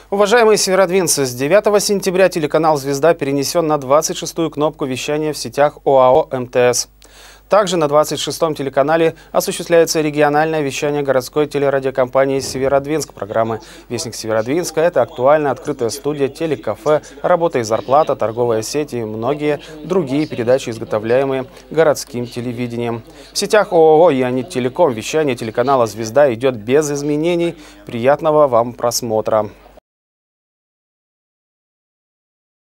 Уважаемые северодвинцы, с 9 сентября телеканал «Звезда» перенесен на 26-ю кнопку вещания в сетях ОАО МТС. Также на 26-м телеканале осуществляется региональное вещание городской телерадиокомпании «Северодвинск». Программы «Вестник Северодвинска» — это актуальная открытая студия, телекафе, работа и зарплата, торговая сеть и многие другие передачи, изготовляемые городским телевидением. В сетях ОАО «Ионит Телеком» вещание телеканала «Звезда» идет без изменений. Приятного вам просмотра!